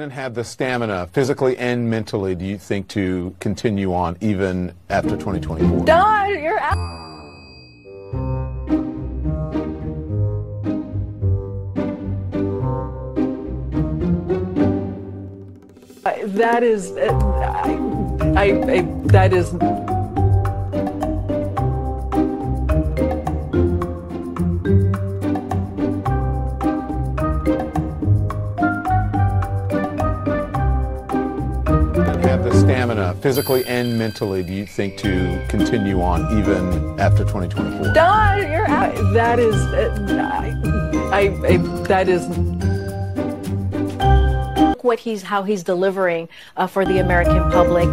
And have the stamina, physically and mentally, do you think, to continue on even after 2024? Don, you're out. That is, that is. Have the stamina, physically and mentally, do you think, to continue on even after 2024? Don, you're out. That is, that is. How he's delivering for the American public.